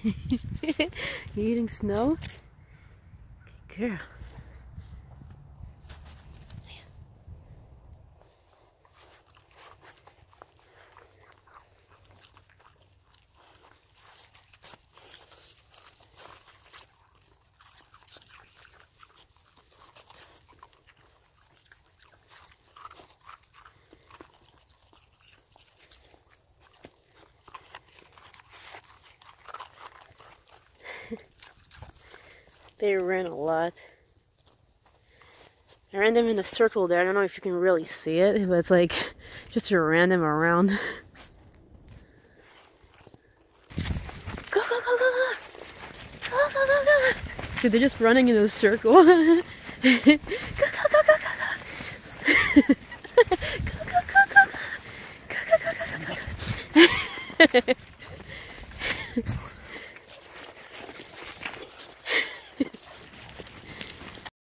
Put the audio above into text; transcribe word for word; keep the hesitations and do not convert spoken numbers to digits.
You eating snow? Good girl. They ran a lot. I ran them in a circle there. I don't know if you can really see it, but it's like just a random around. Go, go, go, go, go! Go, go, go, go! So they're just running in a circle. Go,